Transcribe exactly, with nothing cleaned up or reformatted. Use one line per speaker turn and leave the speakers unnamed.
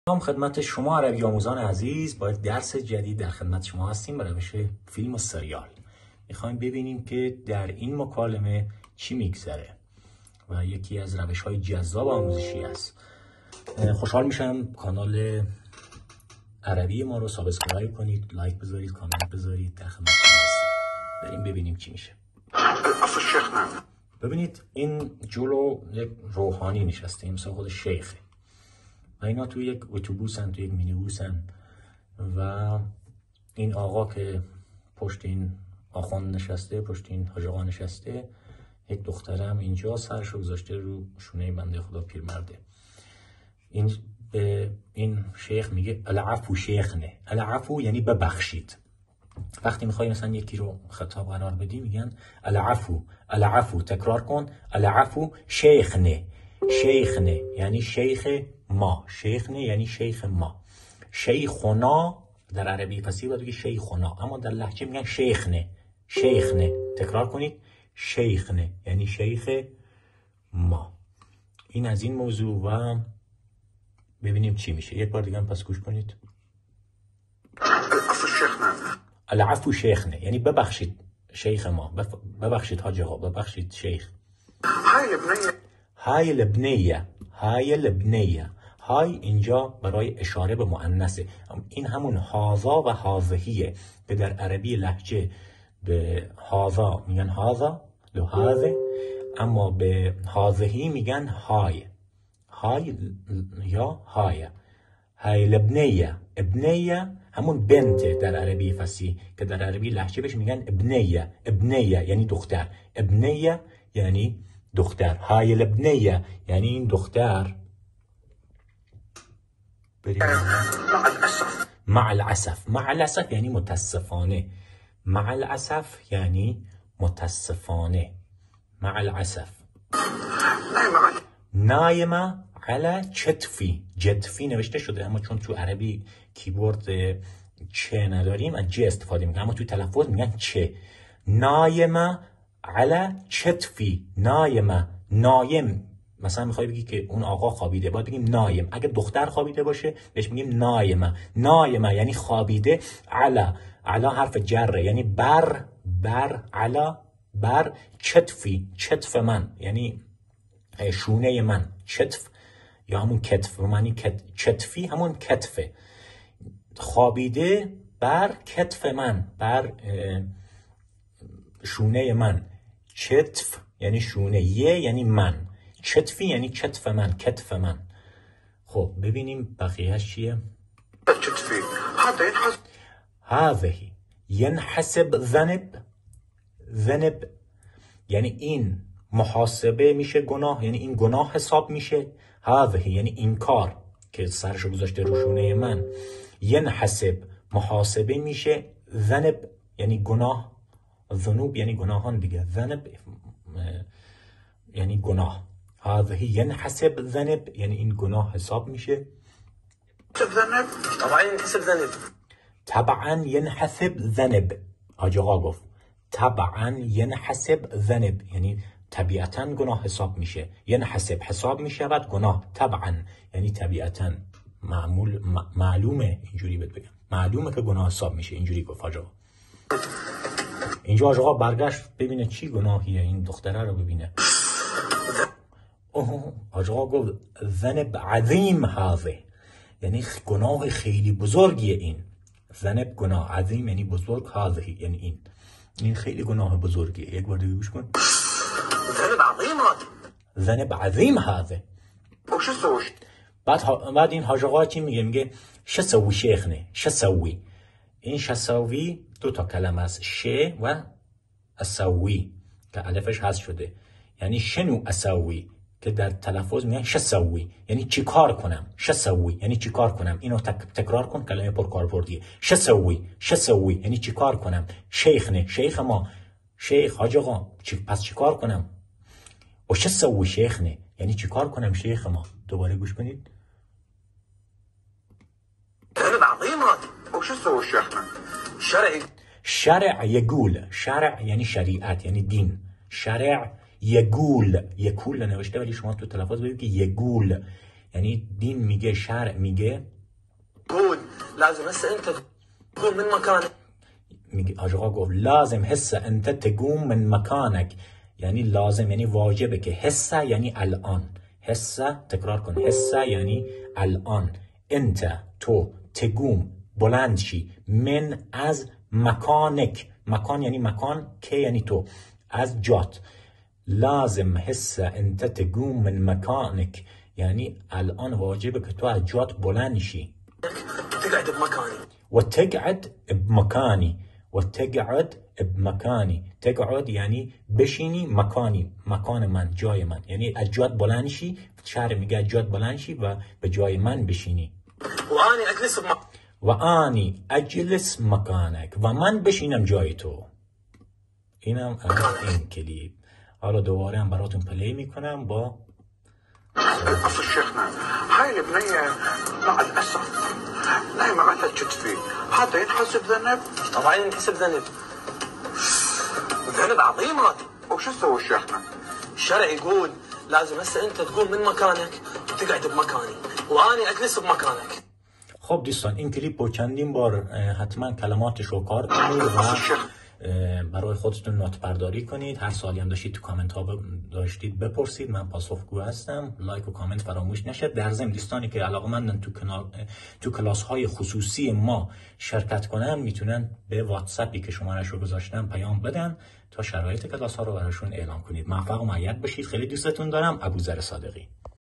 سلام خدمت شما عربی آموزان عزیز. با یک درس جدید در خدمت شما هستیم به روش فیلم و سریال. میخوایم ببینیم که در این مکالمه چی میگذره و یکی از روش های جذاب آموزشی است. خوشحال میشم کانال عربی ما رو سابسکرایب کنید، لایک بذارید، کامنت بذارید. در خدمت شما هستیم. بریم ببینیم چی میشه. ببینید این جلو یک روحانی نشسته، مثل خود شیخه و اینا توی یک اتوبوسن، توی یک مینیبوسن و این آقا که پشت این آخوند نشسته، پشت این حاج آقا نشسته، یک دخترم اینجا سرشو گذاشته رو شونه بنده خدا پیرمرده. این به این شیخ میگه العفو شیخنه. العفو یعنی ببخشید. وقتی میخوای مثلا یکی رو خطاب قرار بدی میگن العفو، العفو، تکرار کن، العفو شیخنه. شیخنه یعنی شیخ ما، شیخنه یعنی شیخ ما. شیخنا در عربی فصیح باید بگی شیخنا، اما در لهجه میگن شیخنه. شیخنه، تکرار کنید، شیخنه یعنی شیخ ما. این از این موضوع و ببینیم چی میشه. یک بار دیگه هم پس گوش کنید.
العفو شیخنا.
العفو شیخنه یعنی ببخشید شیخ ما، ببخشید حاج آقا، ببخشید شیخ.
های لبنیه.
های لبنیه، های لبنیه. های اینجا برای اشاره به مؤنثه. این همون هازا و هازهیه که در عربی لهجه به هازا میگن هازا لو هازه، اما به هازهی میگن های. های یا های. های لبنیه. ابنیه همون بنته در عربی فصیح که در عربی لهجه بهش میگن ابنیه. ابنیه یعنی دختر. ابنیه یعنی دختر. های لبنیه یعنی این دختر.
مع الاسف.
مع الاسف. مع الاسف یعنی متاسفانه. مع الاسف یعنی متاسفانه. مع الاسف. نایمه علی چتفی. جتفی نوشته شده اما چون تو عربی کیبورد چه نداریم از چه استفاده میکنیم، اما تو تلفظ میگن چه. نایمه علی چتفی. نایمه، نایم مثلا میخوای بگی که اون آقا خوابیده، باید بگیم نایم. اگه دختر خوابیده باشه بهش میگیم نایمه. نایمه یعنی خوابیده. علا، علا حرف جره یعنی بر، بر، علا بر چتفی. چتف من یعنی شونه من. چتف یا همون کتف، معنی چتفی همون کتفه. خوابیده بر کتف من، بر شونه من. چتف یعنی شونه، یه یعنی من. چتفی یعنی چتف من، کتف من. خب ببینیم بقیهش چیه.
چتفی هذا ينحسب.
هذه ينحسب ذنب. ذنب یعنی این محاسبه میشه گناه، یعنی این گناه حساب میشه. هذه یعنی این کار که سرشو گذاشته رو شونه من. ینحسب محاسبه میشه. ذنب یعنی گناه. ذنوب یعنی گناهان دیگه. ذنب یعنی گناه. هذه ینحسب ذنب یعنی این گناه حساب میشه.
ذنب طبعا ينحسب ذنب.
طبعا ينحسب ذنب. حاج آقا گفت طبعا ينحسب ذنب یعنی طبیعتاً گناه حساب میشه. ینحسب حساب میشه بعد گناه. طبعا یعنی طبیعتاً، معمول معلومه، اینجوری بهت بگم معلومه که گناه حساب میشه. اینجوری گفت حاج آقا. اینجا حاج آقا برگشت ببینه چی گناهیه، این دختره رو ببینه. اوه حاج آقا گفت ذنب عظیم هذه یعنی گناه خیلی بزرگیه این. ذنب گناه، عظیم یعنی بزرگ، هذه یعنی این. این خیلی گناه بزرگیه. یک بار دیگه گوش کن.
ذنب عظیم هذا.
ذنب عظیم هذا.
وش سوي؟
بعد بعد این حاج آقا چی میگه؟ میگه شو سوی شیخنه. شو سوی. این شو سوی دو تا کلمه است، ش و اسوی که الفش حذف شده. یعنی شنو اسوی که در تلفظ میگن شو سوی یعنی چی کار کنم. شو سوی یعنی چی کار کنم. اینو تک... تکرار کن، کلمه پر کاربردیه. شو سوی، شو سوی یعنی چی کار کنم. شیخنه، شیخ ما. شیخ حاج آقا چی... پس چی کار کنم. و شو سوی شیخنه یعنی چی کار کنم شیخ ما. دوباره گوش کنید.
ذنب عظیم هذا. وش سوي شيخنا؟ شرعي.
شرع یگول. شرع یعنی شریعت یعنی دین. شرع یگول. یکول نوشته ولی شما تو تلفظ ببینید که یگول یعنی دین میگه، شرع میگه
قول لازم هسه انت تقوم من مكانك.
میگه حاج آقا گفت لازم حس انت تقوم من مکانک، یعنی لازم یعنی واجبه که حس یعنی الان، حس تکرار کن، حس یعنی الان، انت تو، تقوم بلند شی، من از مکانک، مکان یعنی مکان، که یعنی تو، از جات، لازم حس انت تقوم من مکانک یعنی الان واجبه که تو از جات بلند شی
تقعد بمكاني
و تقعد بمکانی، و تقعد بمکانی، تقعد یعنی بشینی، مکانی مکان من، جای من، یعنی از جات بلند شی، شعر میگه از جات بلند شی و به جای من بشینی.
واني اجلس بم...
و آنی اجلس مکانک و من بشینم جای تو. اینم از این کلیپ. حالا دوباره هم براتون پلی میکنم با
اصل شيخنا هاي البنية مع الأسف نايمة على كتفي، هذا ينحسب ذنب؟ طبعا ينحسب ذنب، ذنب عظيم هذا. وش اسوي شيخنا؟ الشرع يقول لازم هسه انت تقوم من مكانك وتقعد بمكاني واني اجلس بمكانك.
خب دوستان این کلیپ با چندین بار حتما کلماتش رو کار کنید و برای خودتون نوت برداری کنید. هر سوالی هم داشتید تو کامنت ها داشتید بپرسید، من پاسخگو هستم. لایک و کامنت فراموش نشه. در ضمن دوستانی که علاقه‌مندن تو کانال تو کلاس های خصوصی ما شرکت کنن میتونن به واتساپی که شماره‌اش رو گذاشتم پیام بدن تا شرایط کلاس ها رو براشون اعلام کنید. موفق و مؤید باشید. خیلی دوستتون دارم. ابوذر صادقی.